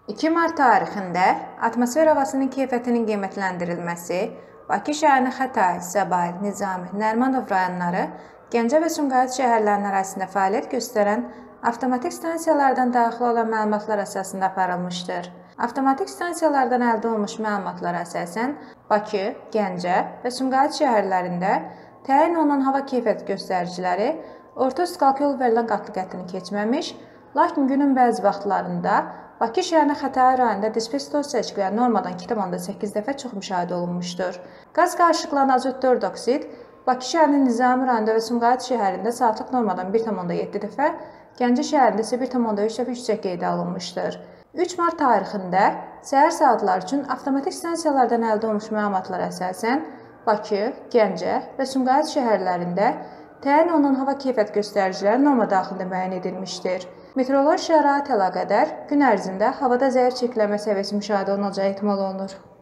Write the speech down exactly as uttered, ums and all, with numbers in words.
iki mart tarixində atmosfer havasının keyfiyyətinin qiymətləndirilməsi Bakı şəhərinin Xətai, Səbail, Nizami, Nərimanov rayonları, Gəncə və Sumqayıt şəhərlərinin ərazisində fəaliyyət göstərən avtomatik stansiyalardan daxil olan məlumatlar əsasında aparılmışdır. Avtomatik stansiyalardan əldə olunmuş məlumatlara əsasən Bakı, Gəncə və Sumqayıt şəhərlərində təyin olunan hava keyfiyyəti göstəriciləri orta üst yol verilən qatlı qəttini keçməmiş, lakin günün bəzi vaxtlarında Bakı şəhərinin Xətai rayonunda dispestos seçkiləri normadan iki nöqtə səkkiz dəfə çox müşahidə olunmuşdur. Qaz qarışıqlanan azot dörd oksid Bakı şəhərinin Nizami rayonunda və Sumqayıt şəhərində saatlıq normadan bir nöqtə yeddi dəfə, Gəncə şəhərində isə bir nöqtə üç dəfə yüksək qeydə alınmışdır. üç mart tarixində səhər saatlar üçün avtomatik stansiyalardan əldə olunmuş məlumatlara əsasən Bakı, Gəncə və Sumqayıt şəhərlərində təyin olunan hava keyfiyyət göstəriciləri norma daxilində müəyyən edilmişdir. Meteoroloji şərait əlaqədar gün ərzində havada zəif çirklənmə səviyyəsi müşahidə olunacağı ehtimal olunur.